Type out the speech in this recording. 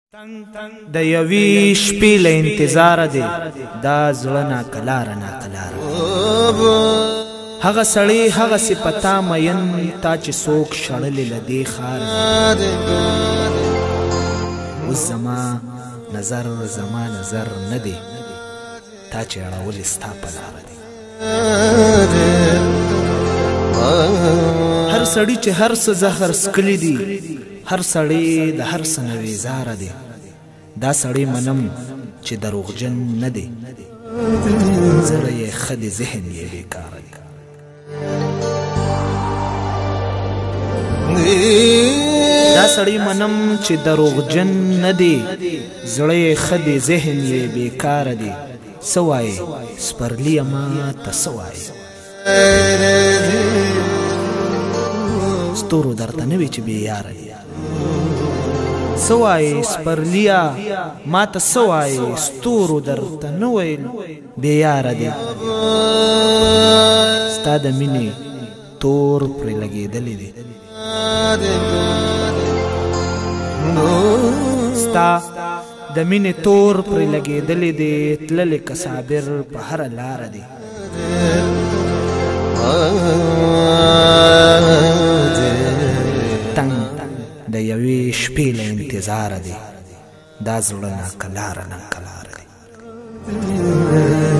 د یوې شپې له انتظاره دی دا زړه ناکلاره ناکلاره هغه سړی هغسې په تا مین تا چې څوک شړلې له دې ښاره اوس زما نظر نه دی تا چې اړولې ستا په لاره دی هر سړی چې هر څه زهر څکلي دي هر سړی د هر څه نه ویزاره دی دا سړی منم چې دروغجن نه دی زړه یې ښه دی ذهن یې بېکاره دی دا سړی منم چې دروغجن نه دی زړه یې ښه دی ذهن یې بېکاره دی څه وایې سپرلیه ما ته څه وایې ستورو درته نه وي چې بېیاره دی څه وایې سپرلیه ما ته څه وایې ستورو درته نه ویل بېیاره دی ستا د مینې تور پرې لګېدلی دی ستا د مینې تور پرې لګېدلی دی تللی که صابر په هره لاره دی تنګ د یوې شپې له انتظاره دی دا زړه ناکلاره ناکلاره دی